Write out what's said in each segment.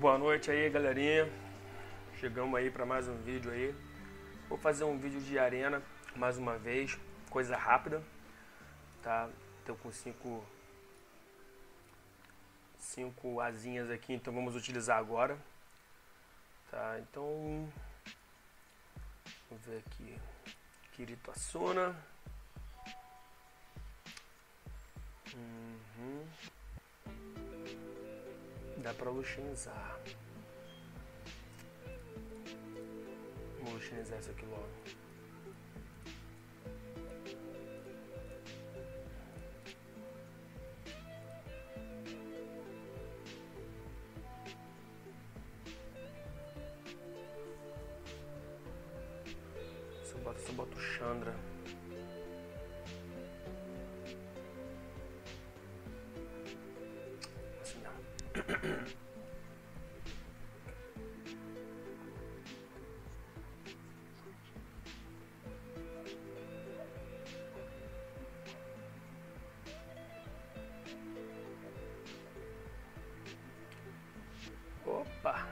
Boa noite aí, galerinha. Chegamos aí para mais um vídeo aí. Vou fazer um vídeo de arena mais uma vez, coisa rápida, tá? Tô com cinco asinhas aqui, então vamos utilizar agora, tá? Então, vamos ver aqui, Kirito Asuna. Dá pra luxinizar. Vou luxinizar isso aqui logo. Só boto o Chandra. Assim mesmo. Opa!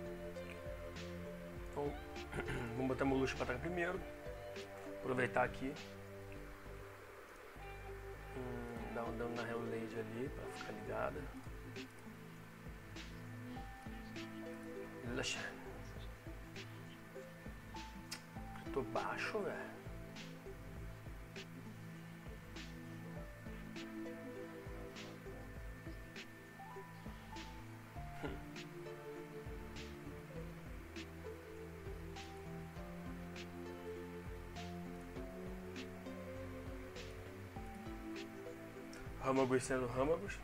Então, vamos botar meu luxo para trás primeiro. Aproveitar aqui. Dar um dano na Hellblade ali para ficar ligada. Relaxa. Eu tô baixo, velho. Ramagus sendo Ramagus.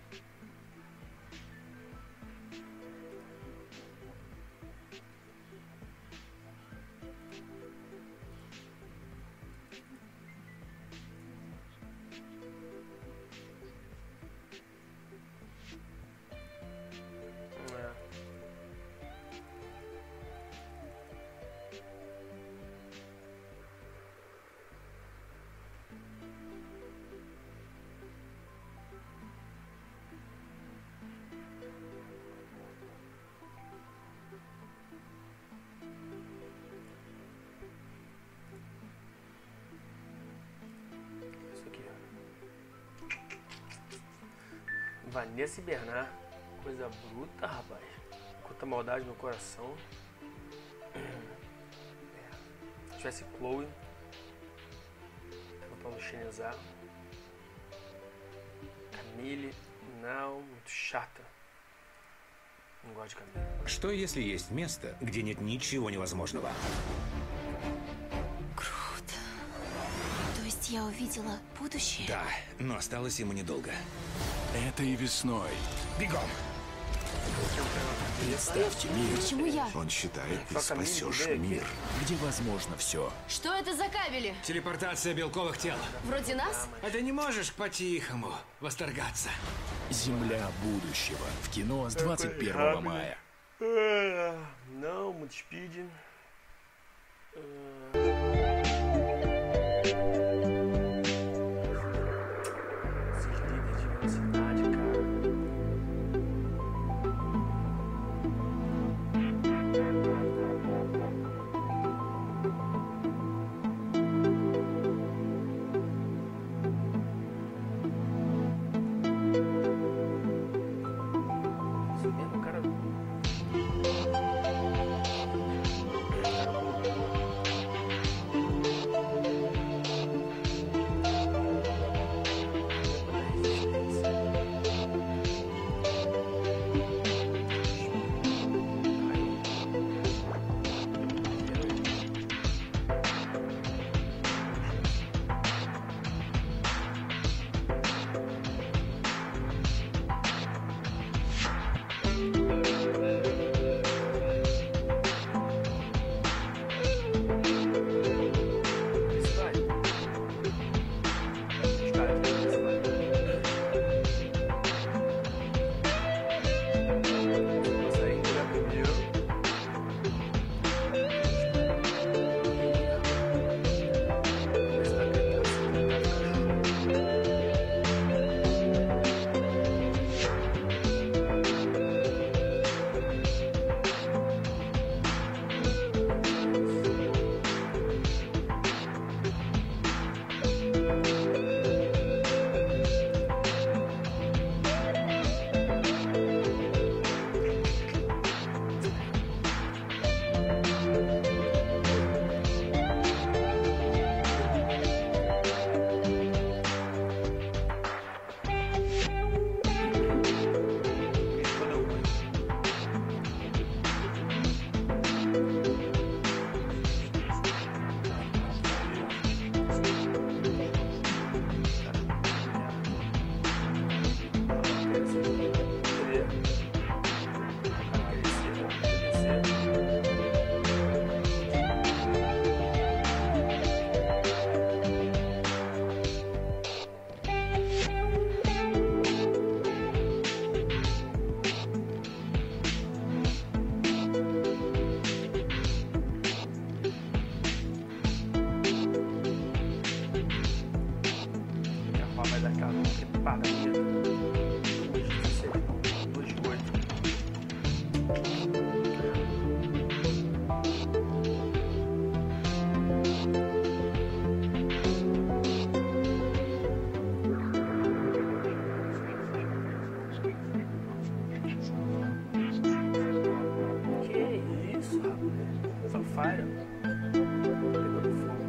Vanessa e Bernard, coisa bruta, rapaz. Quanta maldade no coração. Se tivesse Chloe, tava pra luxinizar. Camille, não, muito chata. Não gosto de Camille. Что если есть место, где нет ничего невозможного? Круто. То есть я увидела будущее? Да, но осталось ему недолго. Это и весной. Бегом! Представьте мир, Почему я? он считает, ты Пока спасешь мир, мир, где возможно все. Что это за кабели? Телепортация белковых тел. Вроде нас? А ты не можешь по-тихому восторгаться? Земля будущего. В кино с 21 мая. Não, muito speed. Esses líderes de velocidade, cara. Isso mesmo, cara. Palmito. 2,16. 2,8. Que isso, rapaz? Safari. Pegando fogo.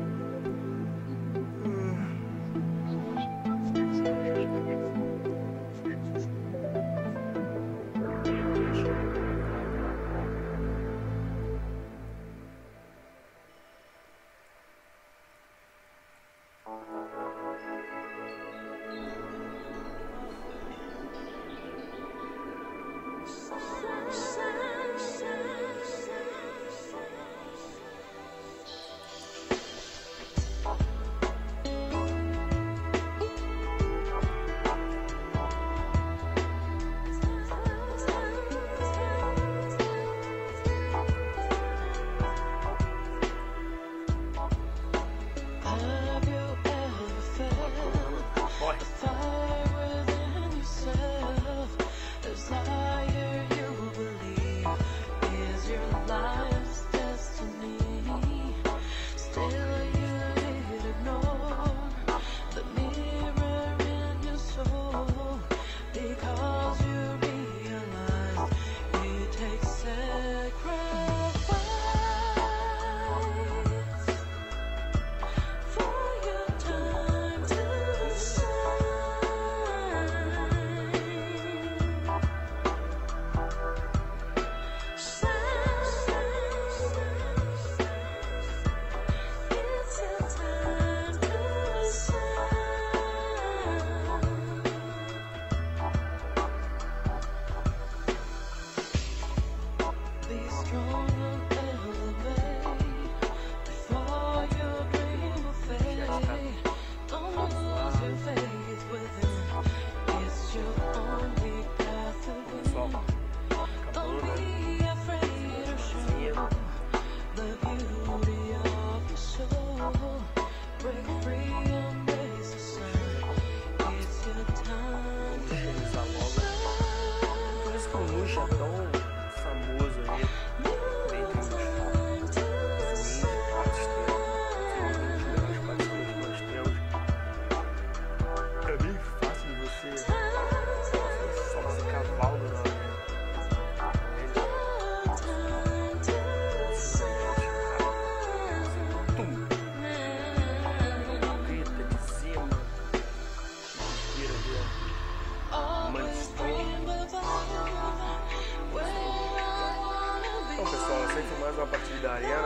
Uma partida da arena,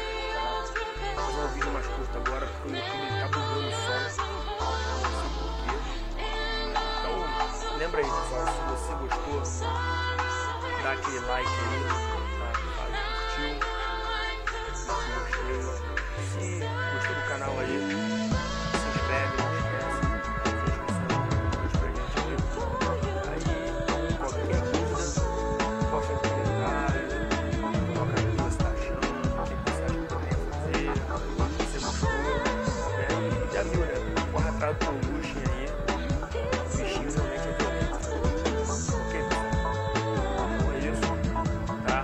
tá? Vou fazer um vídeo mais curto agora porque o YouTube tá bugando o som, não sei porquê. Então lembra aí, pessoal, se você gostou, dá aquele like aí, tá? Curtiu, gostei. Se gostou do canal aí, se inscreve, não esquece, pra gente aí. Aí, qualquer dúvida, posta no comentário. Já viu, né? Corre atrás do Luxem aí. O bichinho realmente é violento. Ok, pessoal? Então é isso, tá?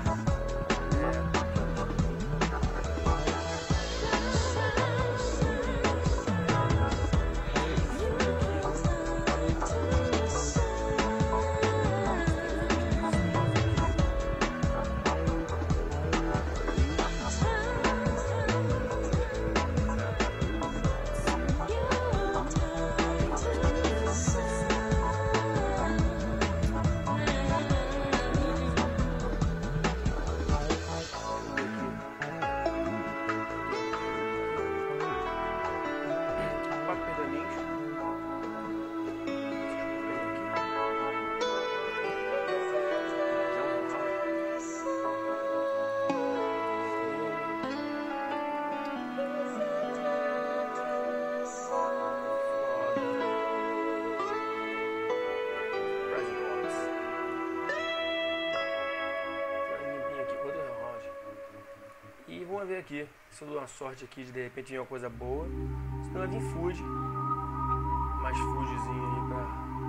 Vamos ver aqui se eu dou uma sorte aqui de repente vir uma coisa boa. Senão vai vir Food. Mais Foodzinho aí pra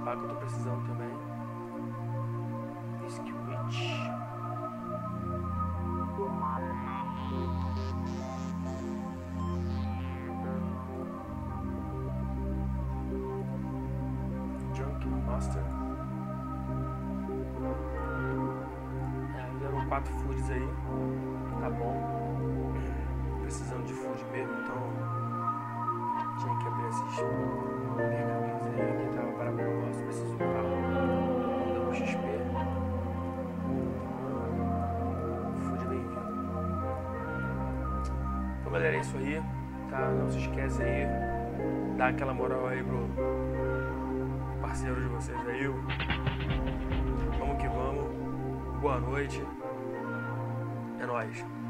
faca eu tô precisando também. Squitch. Junk Master. Fizeram 4 foods aí. Tá bom. Precisando de food mesmo, então tinha que abrir esses mercadinhos aí. Aqui tava para o negócio, preciso do carro. Deu um XP. Food bem-vindo. Então galera, é isso aí. Tá? Não se esquece aí. Dá aquela moral aí pro parceiro de vocês aí. Vamos que vamos. Boa noite. É nóis.